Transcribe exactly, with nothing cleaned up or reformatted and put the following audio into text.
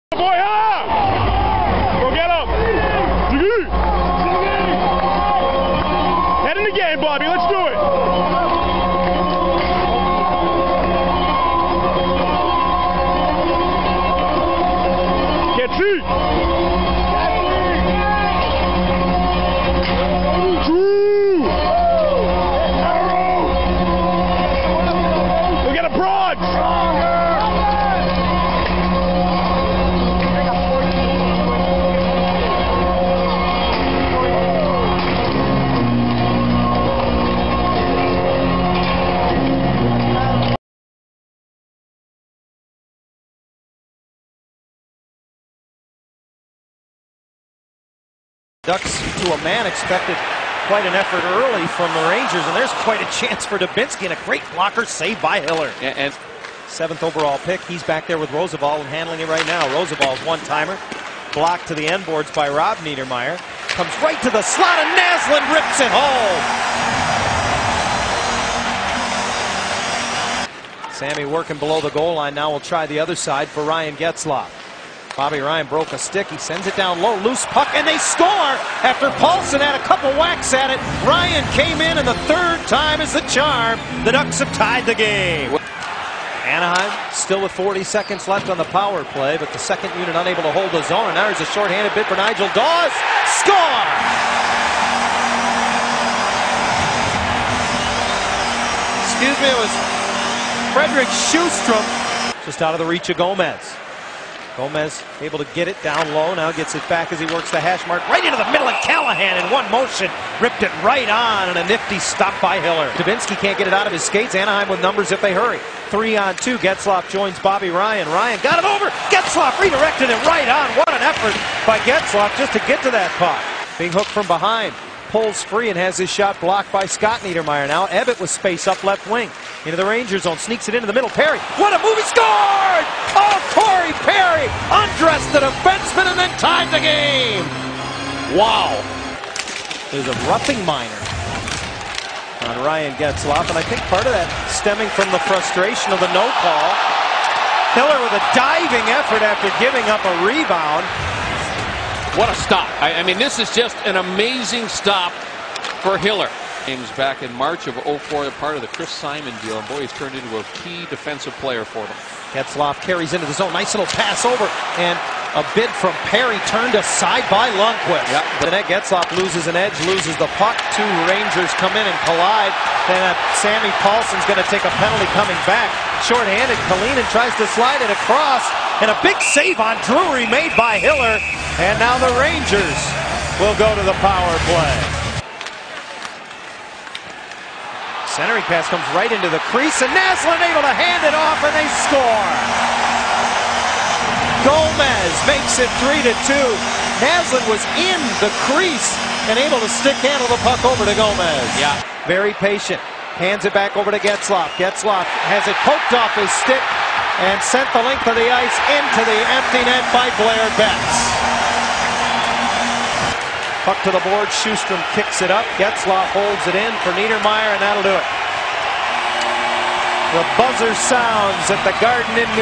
Boy, huh? Go get him. Jiggy. Head in the game, Bobby. Let's do it. Can't see. Two. Go get a broad. Ducks to a man expected quite an effort early from the Rangers, and there's quite a chance for Dubinsky, and a great blocker saved by Hiller. And, and seventh overall pick, he's back there with Rozabal and handling it right now. Rosabal's one-timer, blocked to the end boards by Rob Niedermayer. Comes right to the slot, and Naslund rips it home. Sammy working below the goal line now. Will try the other side for Ryan Getzlaf. Bobby Ryan broke a stick. He sends it down low. Loose puck, and they score after Paulson had a couple whacks at it. Ryan came in, and the third time is the charm. The Ducks have tied the game. Anaheim still with forty seconds left on the power play, but the second unit unable to hold the zone. And now there's a shorthanded bid for Nigel Dawes. Score! Excuse me, it was Frederick Sjostrom. Just out of the reach of Gomez. Gomez able to get it down low. Now gets it back as he works the hash mark right into the middle, and Callahan in one motion ripped it right on, and a nifty stop by Hiller. Dubinsky can't get it out of his skates. Anaheim with numbers if they hurry. Three on two. Getzlaf joins Bobby Ryan. Ryan got it over. Getzlaf redirected it right on. What an effort by Getzlaf just to get to that puck. Being hooked from behind. Pulls free and has his shot blocked by Scott Niedermayer. Now Ebbett with space up left wing. Into the Ranger zone. Sneaks it into the middle. Perry. What a move. He scored! Oh, Corey Perry undressed the defenseman and then tied the game. Wow. There's a roughing minor on Ryan Getzlaf, and I think part of that stemming from the frustration of the no call. Hiller with a diving effort after giving up a rebound. what a stop. I, I mean, this is just an amazing stop for Hiller. Games back in March of oh four, part of the Chris Simon deal, and boy, he's turned into a key defensive player for them. Getzlaf carries into the zone. Nice little pass over, and a bid from Perry turned aside by Lundqvist. Yep. The net Getzlaf loses an edge, loses the puck. Two Rangers come in and collide. Then uh, Sammy Paulson's going to take a penalty coming back. Short-handed, Kalinin tries to slide it across, and a big save on Drury made by Hiller. And now the Rangers will go to the power play. Centering pass comes right into the crease, and Naslund able to hand it off, and they score. Gomez makes it three to two. Naslund was in the crease and able to stick handle the puck over to Gomez. Yeah. Very patient. Hands it back over to Getzlaf. Getzlaf has it poked off his stick and sent the length of the ice into the empty net by Blair Betts. Puck to the board. Sjostrom kicks it up. Getzlaf holds it in for Niedermayer, and that'll do it. The buzzer sounds at the Garden in New